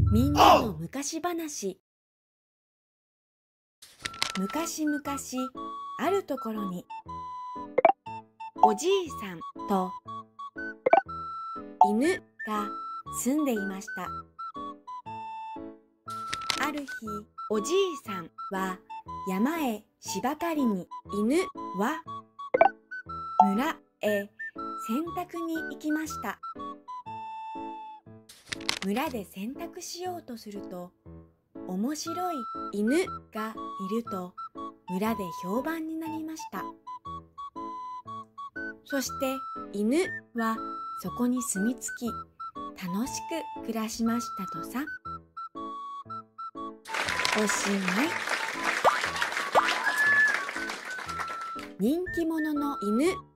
みんなの昔話。昔々あるところにおじいさんと犬が住んでいました。ある日、おじいさんは山へ芝刈りに、犬は村へ洗濯に行きました。村で洗濯しようとすると、面白い犬がいると村で評判になりました。そして犬はそこに住み着き、楽しく暮らしましたとさ。おしまい。人気者の犬。